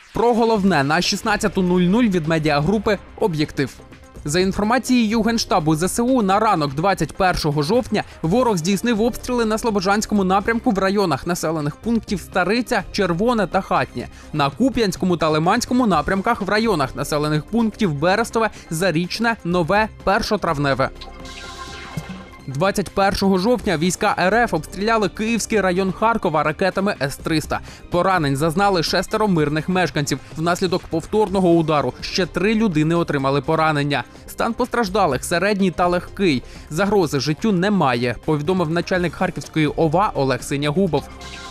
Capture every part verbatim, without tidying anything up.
Про головне на шістнадцяту нуль нуль від медіагрупи «Об'єктив». За інформацією Генштабу зе се у, на ранок двадцять першого жовтня ворог здійснив обстріли на Слобожанському напрямку в районах населених пунктів Стариця, Червоне та Хатнє. На Куп'янському та Лиманському напрямках в районах населених пунктів Берестове, Зарічне, Нове, Першотравневе. двадцять першого жовтня війська ер еф обстріляли Київський район Харкова ракетами ес триста. Поранень зазнали шестеро мирних мешканців. Внаслідок повторного удару ще три людини отримали поранення. Стан постраждалих середній та легкий. Загрози життю немає, повідомив начальник Харківської о ва Олег Синягубов.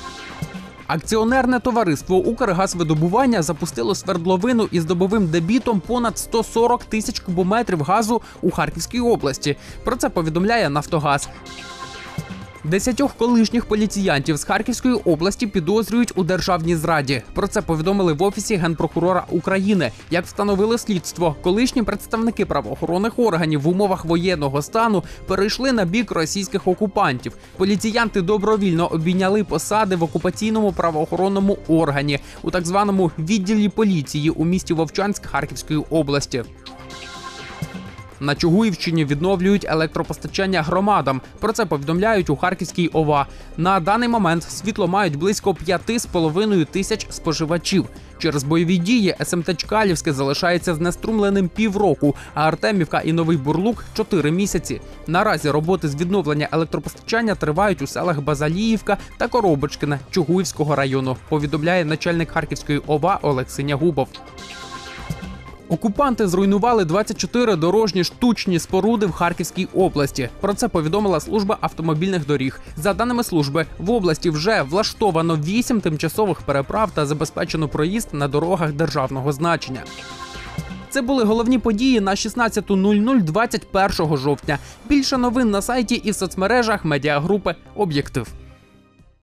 Акціонерне товариство «Укргазвидобування» запустило свердловину із добовим дебітом понад сто сорок тисяч кубометрів газу у Харківській області. Про це повідомляє «Нафтогаз». Десятьох колишніх поліціянтів з Харківської області підозрюють у державній зраді. Про це повідомили в Офісі Генпрокурора України. Як встановило слідство, колишні представники правоохоронних органів в умовах воєнного стану перейшли на бік російських окупантів. Поліціянти добровільно обійняли посади в окупаційному правоохоронному органі у так званому відділі поліції у місті Вовчанськ Харківської області. На Чугуївщині відновлюють електропостачання громадам. Про це повідомляють у Харківській о ва. На даний момент світло мають близько п'яти з половиною тисяч споживачів. Через бойові дії ес ем те Чкалівське залишається знеструмленим півроку, а Артемівка і Новий Бурлук – чотири місяці. Наразі роботи з відновлення електропостачання тривають у селах Базаліївка та Коробочкине Чугуївського району, повідомляє начальник Харківської о ва Олег Синягубов. Окупанти зруйнували двадцять чотири дорожні штучні споруди в Харківській області. Про це повідомила служба автомобільних доріг. За даними служби, в області вже влаштовано вісім тимчасових переправ та забезпечено проїзд на дорогах державного значення. Це були головні події на шістнадцяту нуль нуль двадцять першого жовтня. Більше новин на сайті і в соцмережах медіагрупи «Об'єктив».